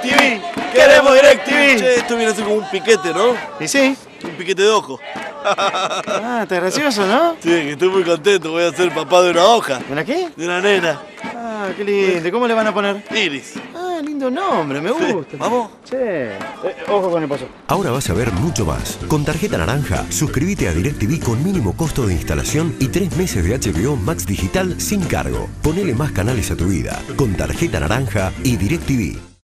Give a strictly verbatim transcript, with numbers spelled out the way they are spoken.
DirecTV. Queremos DirecTV. Che, esto viene a ser como un piquete, ¿no? ¿Y sí? Un piquete de ojo. Ah, está gracioso, ¿no? Sí, que estoy muy contento. Voy a ser papá de una hoja. ¿De una qué? De una nena. Ah, qué lindo. ¿Cómo le van a poner? Iris. Ah, lindo nombre, me gusta. ¿Vamos? Che, eh, ojo con el paso. Ahora vas a ver mucho más. Con tarjeta naranja, suscríbete a DirecTV con mínimo costo de instalación y tres meses de H B O Max Digital sin cargo. Ponele más canales a tu vida. Con tarjeta naranja y DirecTV.